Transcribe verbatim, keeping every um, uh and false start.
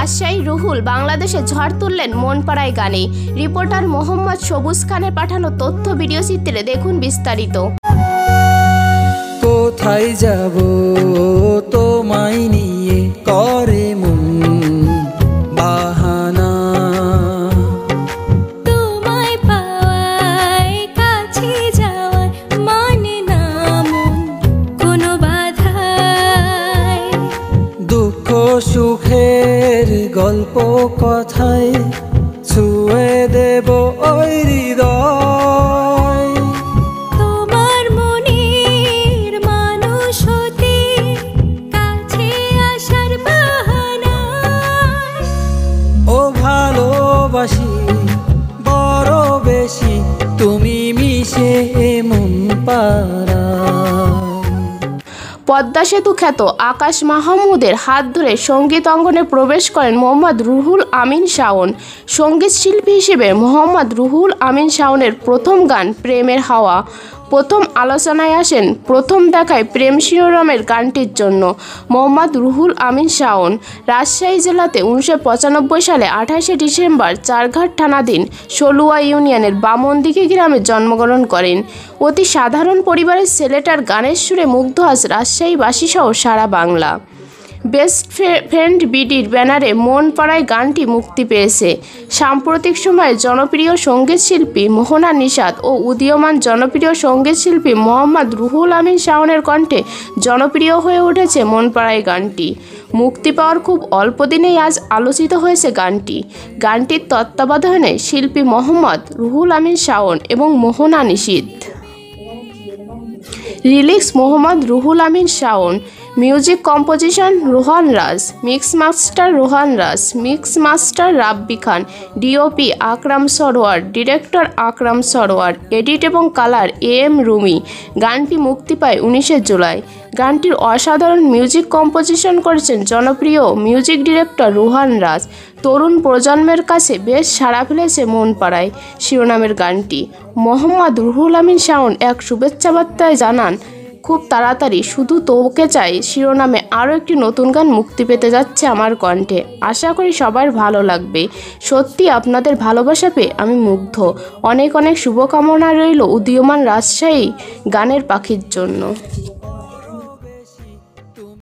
রাজশাহী রুহুল বাংলাদেশে ঝড় তুললেন মনপাড়ায় গানে। রিপোর্টার মোহাম্মদ সবুজ খানের পাঠানো তথ্য ভিডিও চিত্রে দেখুন বিস্তারিত। কোথায় যাব তোমায় নিয়ে করে মন বাহানা, তোমায় পাওয়ায় কাছে যাওয়ার মানে না মন কোনো বাধায়। দুঃখ সুখের গল্প কথায় ছুঁয়ে দেব ওই হৃদয়। তোমার মনের মানুষ হতে কাছে আসার বাহানায়। ও ভালোবাসি বড় বেশি তুমি মিশে মন পাড়া। পদ্মা সেতু খ্যাত আকাশ মাহমুদের হাত ধরে সঙ্গীত অঙ্গনে প্রবেশ করেন মোহাম্মদ রুহুল আমিন শাওন। সঙ্গীত শিল্পী হিসেবে মোহাম্মদ রুহুল আমিন শাওনের প্রথম গান প্রেমের হাওয়া প্রথম আলোচনায় আসেন প্রথম দেখায় প্রেম শিরোনামের গানটির জন্য। মোহাম্মদ রুহুল আমিন শাওন রাজশাহী জেলাতে উনিশশো পঁচানব্বই সালে আঠাশে ডিসেম্বর চারঘাট থানাধীন সলুয়া ইউনিয়নের বামনদিঘি গ্রামে জন্মগ্রহণ করেন। অতি সাধারণ পরিবারের ছেলেটার গানের সুরে মুগ্ধ আজ রাজশাহীবাসী সহ সারা বাংলা। বেস্ট ফ্রেন্ড বিডির ব্যানারে মনপাড়ায় গানটি মুক্তি পেয়েছে। সাম্প্রতিক সময়ে জনপ্রিয় সঙ্গীত শিল্পী মোহনা নিশাত ও উদীয়মান জনপ্রিয় সঙ্গীত শিল্পী মোহাম্মদ রুহুল আমিন শাওনের কণ্ঠে জনপ্রিয় হয়ে উঠেছে মনপাড়ায় গানটি। মুক্তি পাওয়ার খুব অল্প দিনেই আজ আলোচিত হয়েছে গানটি। গানটির তত্ত্বাবধানে শিল্পী মোহাম্মদ রুহুল আমিন শাওন এবং Mohona Nishit. Lyrics Mohammad Ruhul Amin Shawon, music composition Rohan Raj, mix master Rohan Raj, mix master Rabbi Khan, DOP Akram Sarwar, director Akram Sarwar, edit এবং কালার এ এম রুমি। গানটি মুক্তি পায় উনিশে জুলাই। গানটির অসাধারণ মিউজিক কম্পোজিশন করেছেন জনপ্রিয় মিউজিক ডিরেক্টর রোহান রাজ। তরুণ প্রজন্মের কাছে বেশ সাড়া ফেলেছে মনপাড়ায় শিরোনামের গানটি। মোহাম্মদ রুহুল আমিন শাওন এক শুভেচ্ছা বার্তায় জানান, খুব তাড়াতাড়ি শুধু তোকে চাই শিরোনামে আরও একটি নতুন গান মুক্তি পেতে যাচ্ছে আমার কণ্ঠে। আশা করি সবার ভালো লাগবে। সত্যি আপনাদের ভালোবাসা পেয়ে আমি মুগ্ধ। অনেক অনেক শুভকামনা রইল উদীয়মান রাজশাহী গানের পাখির জন্য।